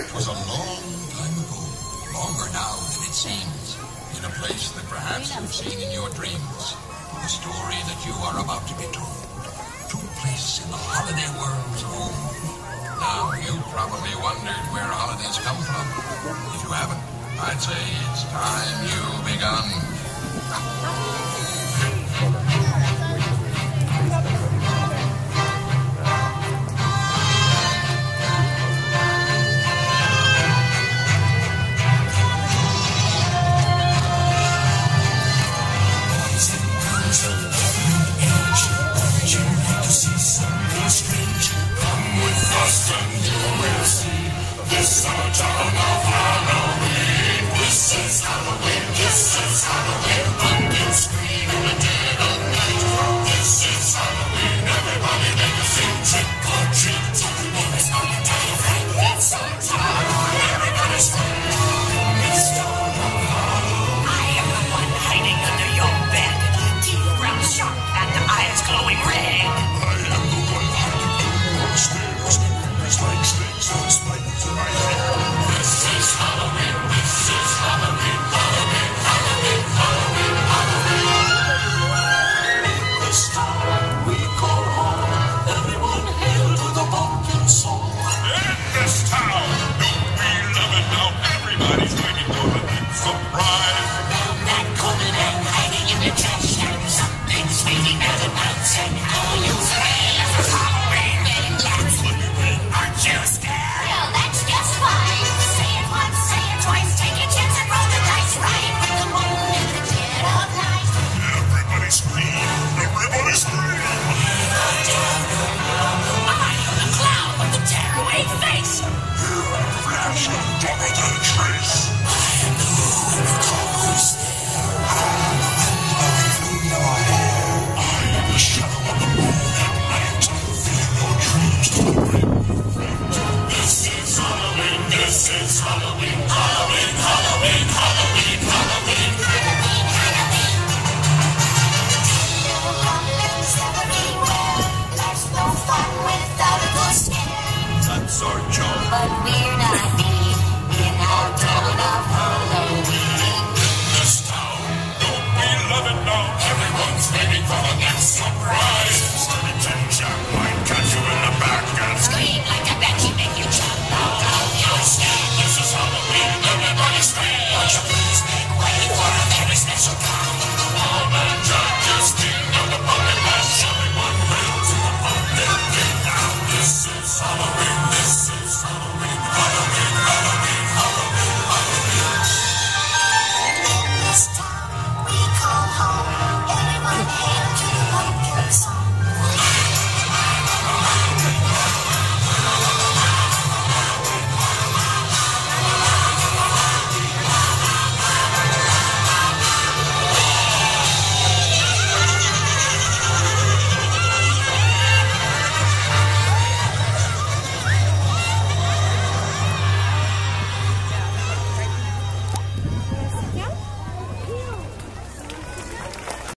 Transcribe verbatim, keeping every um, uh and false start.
'Twas a long time ago, longer now than it seems, in a place that perhaps you've seen in your dreams. The story that you are about to be told took place in the holiday world's home. Now, you probably wondered where holidays come from. If you haven't, I'd say it's time you begun. This summer town of Halloween. This is Halloween, this is Halloween. Pumpkins scream in the dead of night. This is Halloween, everybody make a scene. Trick or treat, tell the neighbors gonna die of fright. It's our town, everybody scream. It's dawn of Halloween. I am the one hiding under your bed. Teeth round sharp and eyes glowing red. I am the one hiding under the stairs. Fingers like snakes and spiders in my hair. This is Halloween, this is Halloween, Halloween, Halloween, Halloween, Halloween. This town we call home. Everyone hail to the pumpkin song. In this town, don't we love it now? Everybody's waiting for the big surprise. Now that coming and hiding in the trash can. Something's waiting at the mountain. How you say it's Halloween? Aren't you scared? Well, that's just fine. Say it once, say it twice. Take a chance and roll the dice. Right with the moon in the dead of night. Everybody scream! Everybody scream! I am the clown with the tearaway face. You have Flash and Jonathan Trace. I am the moon in the call who's there. I am the shadow of the moon at night. Feeling your dreams to the brim. This is Halloween, this is Halloween, Halloween, Halloween, Halloween, Halloween. Halloween, Halloween. There are pumpkins everywhere. Life's no fun without a good scare. That's our job. But we